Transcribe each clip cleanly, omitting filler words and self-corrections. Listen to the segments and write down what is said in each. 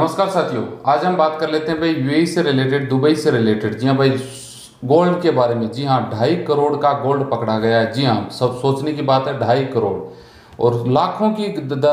नमस्कार साथियों, आज हम बात कर लेते हैं भाई यूएई से रिलेटेड, दुबई से रिलेटेड। जी हाँ भाई, गोल्ड के बारे में। जी हाँ, 2.5 करोड़ का गोल्ड पकड़ा गया है। जी हाँ, सब सोचने की बात है, 2.5 करोड़ और लाखों की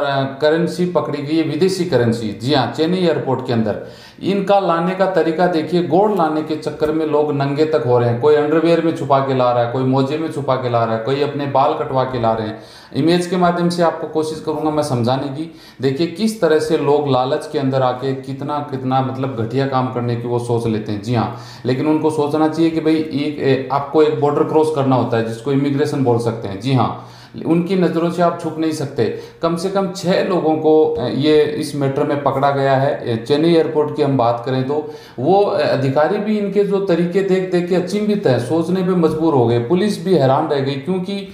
करेंसी पकड़ी गई है, विदेशी करेंसी। जी हाँ, चेन्नई एयरपोर्ट के अंदर। इनका लाने का तरीका देखिए, गोल्ड लाने के चक्कर में लोग नंगे तक हो रहे हैं। कोई अंडरवेयर में छुपा के ला रहा है, कोई मोजे में छुपा के ला रहा है, कोई अपने बाल कटवा के ला रहे हैं। इमेज के माध्यम से आपको कोशिश करूंगा मैं समझाने की। देखिए किस तरह से लोग लालच के अंदर आके कितना कितना मतलब घटिया काम करने की वो सोच लेते हैं। जी हाँ, लेकिन उनको सोचना चाहिए कि भाई आपको एक बॉर्डर क्रॉस करना होता है, जिसको इमिग्रेशन बोल सकते हैं। जी हाँ, उनकी नज़रों से आप छुप नहीं सकते। कम से कम 6 लोगों को ये इस मैटर में पकड़ा गया है। चेन्नई एयरपोर्ट की हम बात करें तो वो अधिकारी भी इनके जो तरीके देख देख के अचंभित है, सोचने पे मजबूर हो गए। पुलिस भी हैरान रह गई, क्योंकि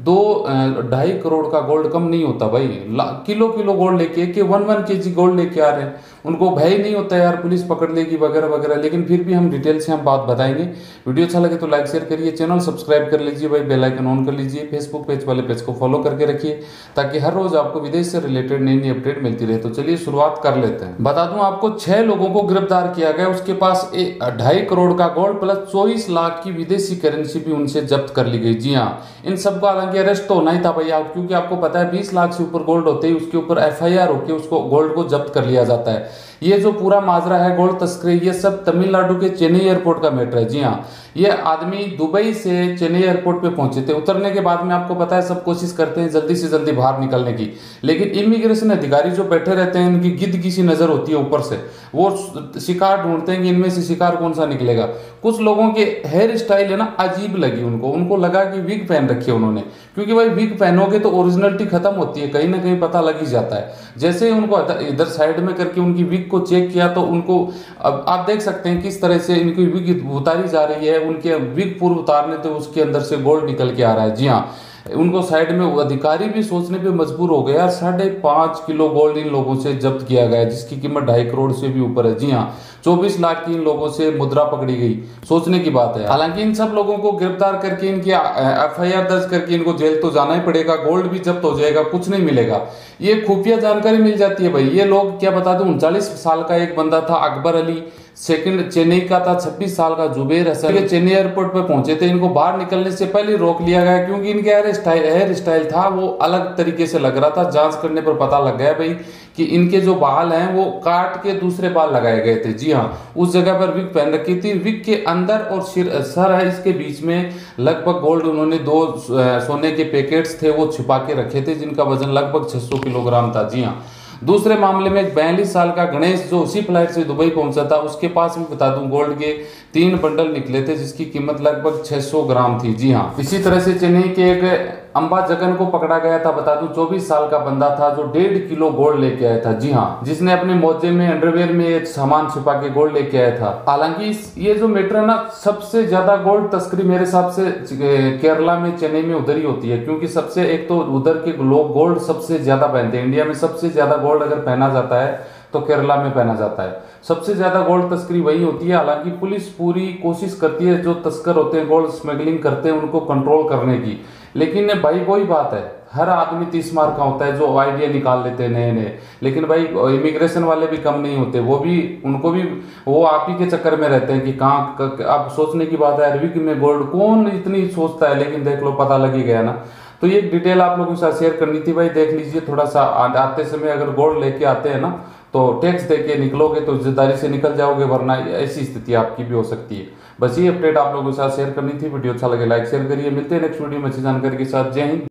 2.5 करोड़ का गोल्ड कम नहीं होता भाई। किलो किलो गोल्ड लेके के 1 kg गोल्ड लेके आ रहे हैं। उनको भय नहीं होता यार पुलिस पकड़ लेगी वगैरह वगैरह। लेकिन फिर भी हम डिटेल से हम बात बताएंगे। वीडियो अच्छा लगे तो लाइक शेयर करिए, चैनल सब्सक्राइब कर लीजिए भाई, बेल आइकन ऑन कर लीजिए, फेसबुक पेज वाले पेज को फॉलो करके रखिए, ताकि हर रोज आपको विदेश से रिलेटेड नई नई अपडेट मिलती रहे। तो चलिए शुरुआत कर लेते हैं। बता दूं आपको, 6 लोगों को गिरफ्तार किया गया। उसके पास 2.5 करोड़ का गोल्ड प्लस 24 लाख की विदेशी करेंसी भी उनसे जब्त कर ली गई। जी हाँ, इन सबको हालांकि अरेस्ट तो होना ही था भैया, क्योंकि आपको पता है 20 लाख से ऊपर गोल्ड होते ही उसके ऊपर FIR होकर उसको गोल्ड को जब्त कर लिया जाता है। ये जो पूरा माजरा है गोल्ड तस्करी, ये सब तमिलनाडु के चेन्नई एयरपोर्ट का मैटर है। जी हाँ, ये आदमी दुबई से चेन्नई एयरपोर्ट पे पहुंचे थे। उतरने के बाद में आपको पता है सब कोशिश करते हैं जल्दी से जल्दी बाहर निकलने की, लेकिन इमिग्रेशन अधिकारी जो बैठे रहते हैं, इनकी गिद्ध की सी नजर होती है ऊपर से। वो शिकार ढूंढते हैं कि इनमें से शिकार कौन सा निकलेगा। कुछ लोगों के हेयर स्टाइल है ना अजीब लगी उनको लगा कि विग पहन रखी है उन्होंने, क्योंकि भाई विग पहनोगे तो ओरिजिनलिटी खत्म होती है, कहीं ना कहीं पता लग ही जाता है। जैसे ही उनको इधर साइड में करके उनकी विग को चेक किया तो उनको, अब आप देख सकते हैं किस तरह से इनकी विग उतारी जा रही है। उनके विग पूर्व उतारने तो उसके अंदर से गोल्ड निकल के आ रहा है। जी हाँ, उनको साइड में अधिकारी भी सोचने पे मजबूर हो गए यार, 5.5 किलो गोल्ड इन लोगों से जब्त किया गया है, जिसकी कीमत 2.5 करोड़ से भी ऊपर है। जी हाँ, 24 लाख की इन लोगों से मुद्रा पकड़ी गई, सोचने की बात है। हालांकि इन सब लोगों को गिरफ्तार करके इनकी FIR दर्ज करके इनको जेल तो जाना ही पड़ेगा, गोल्ड भी जब्त हो जाएगा, कुछ नहीं मिलेगा। ये खुफिया जानकारी मिल जाती है भाई। ये लोग क्या बता दूं, 39 साल का एक बंदा था अकबर अली, सेकंड चेन्नई का था 26 साल का जुबेर हसन। ये चेन्नई एयरपोर्ट पर पहुंचे थे, इनको बाहर निकलने से पहले रोक लिया गया, क्योंकि इनके हेयर स्टाइल था वो अलग तरीके से लग रहा था। जांच करने पर पता लग गया भाई कि इनके जो बाल हैं वो काट के दूसरे बाल लगाए गए थे। जी हाँ, उस जगह पर विग पहन रखी थी। विग के अंदर और सर है इसके बीच में लगभग गोल्ड उन्होंने 2 सोने के पैकेट्स थे वो छिपा के रखे थे, जिनका वजन लगभग 600 किलोग्राम था। जी हाँ, दूसरे मामले में 42 साल का गणेश जो उसी फ्लाइट से दुबई पहुंचा था, उसके पास भी बता दूं गोल्ड के 3 बंडल निकले थे, जिसकी कीमत लगभग 600 ग्राम थी। जी हाँ, इसी तरह से चेन्नई के एक अंबा जगन को पकड़ा गया था। बता दूं 24 साल का बंदा था जो 1.5 किलो गोल्ड लेके आया था। जी हाँ, जिसने अपने मोजे में अंडरवेयर में एक सामान छिपा के गोल्ड लेके आया था। हालांकि ये जो मैटर है ना, सबसे ज्यादा गोल्ड तस्करी मेरे हिसाब से केरला में, चेन्नई में उधर ही होती है, क्योंकि सबसे एक तो उधर के लोग गोल्ड सबसे ज्यादा पहनते हैं। इंडिया में सबसे ज्यादा गोल्ड अगर पहना जाता है तो केरला में पहना जाता है। सबसे ज्यादा गोल्ड तस्करी वही होती है। हालांकि पुलिस पूरी कोशिश करती है जो तस्कर होते हैं, गोल्ड स्मगलिंग करते हैं, उनको कंट्रोल करने की। लेकिन भाई वही बात है, हर आदमी 30 मार का होता है जो आइडिया निकाल लेते हैं नए नए। लेकिन भाई इमिग्रेशन वाले भी कम नहीं होते, उनको भी वो आप ही के चक्कर में रहते हैं कि कहाँ। आप सोचने की बात है, विग में गोल्ड कौन इतनी सोचता है, लेकिन देख लो पता लग ही गया ना। तो ये डिटेल आप लोगों के साथ शेयर करनी थी भाई। देख लीजिए थोड़ा सा, आते समय अगर गोल्ड लेके आते हैं ना तो टैक्स देके निकलोगे तो इज्जतदारी से निकल जाओगे, वरना ऐसी स्थिति आपकी भी हो सकती है। बस ये अपडेट आप लोगों के साथ शेयर करनी थी। वीडियो अच्छा लगे लाइक शेयर करिए। मिलते हैं नेक्स्ट वीडियो में अच्छी जानकारी के साथ। जय हिंद।